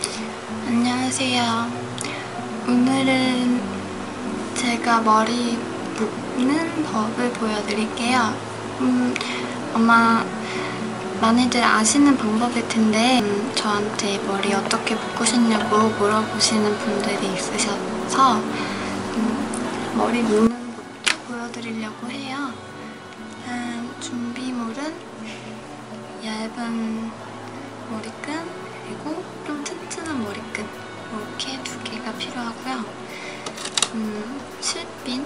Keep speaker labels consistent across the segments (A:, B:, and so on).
A: 안녕하세요. 오늘은 제가 머리 묶는 법을 보여드릴게요. 아마 많이들 아시는 방법일 텐데 저한테 머리 어떻게 묶으셨냐고 물어보시는 분들이 있으셔서 머리 묶는 법도 보여드리려고 해요. 준비물은 얇은 머리끈 그리고 좀 튼튼한 머리끈 이렇게 2개가 필요하고요. 실핀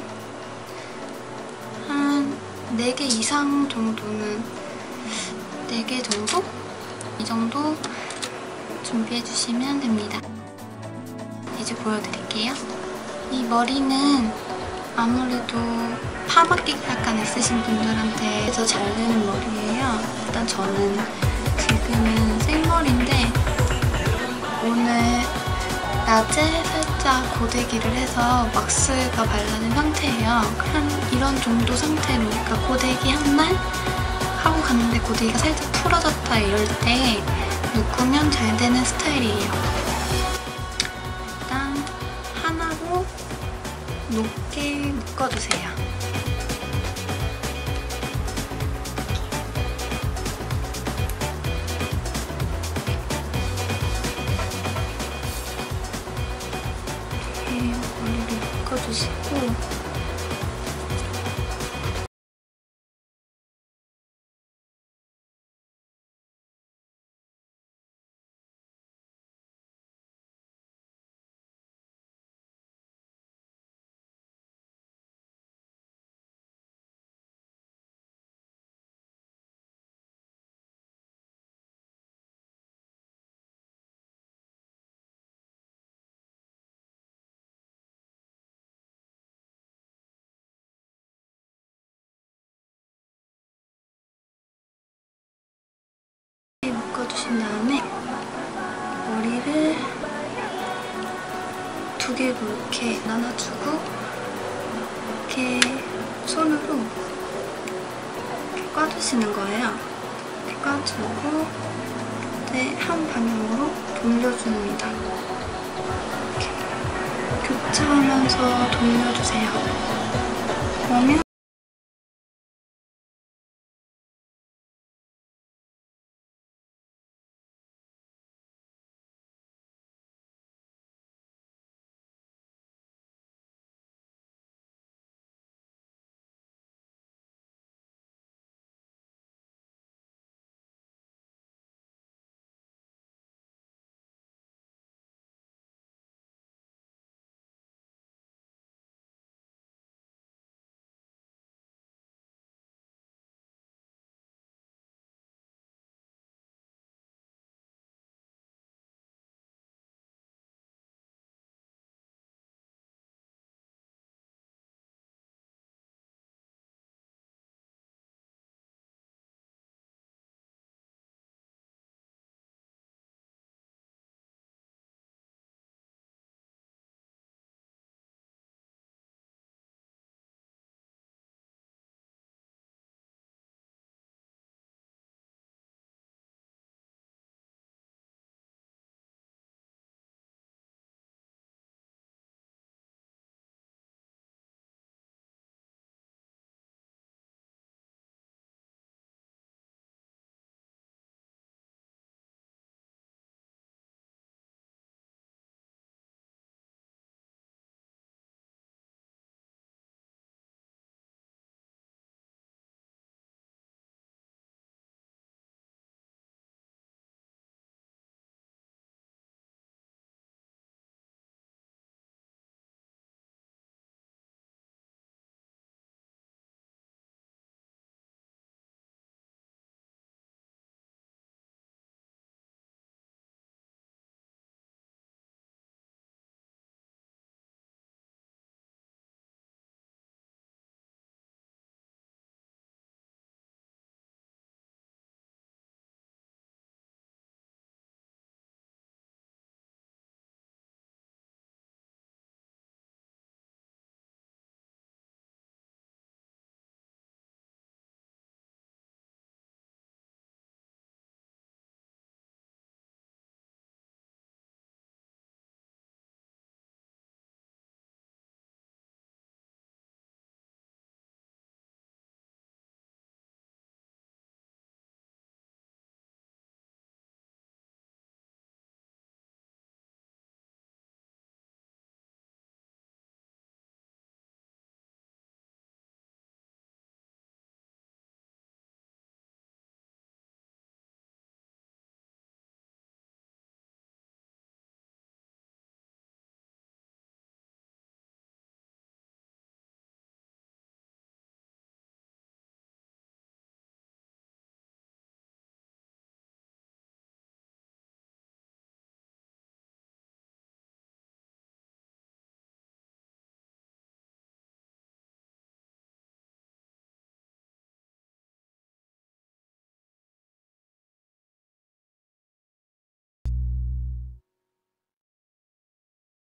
A: 한 4개 이상 정도는 4개 정도? 이 정도 준비해주시면 됩니다. 이제 보여드릴게요. 이 머리는 아무래도 파마기가 약간 있으신 분들한테 더 잘 되는 머리예요. 일단 저는 지금은 생머리인데 오늘 낮에 살짝 고데기를 해서 왁스가 발라진 상태예요. 이런 정도 상태로, 그러니까 고데기 한 날 하고 갔는데 고데기가 살짝 풀어졌다 이럴 때 묶으면 잘 되는 스타일이에요. 일단 하나로 높게 묶어주세요. 이렇게 머리를 묶어주시고 묶어주신 다음에 머리를 2개로 이렇게 나눠주고 이렇게 손으로 이렇게 꽈주시는 거예요. 이렇게 꽈주고 이제 한 방향으로 돌려줍니다. 이렇게 교차하면서 돌려주세요. 그러면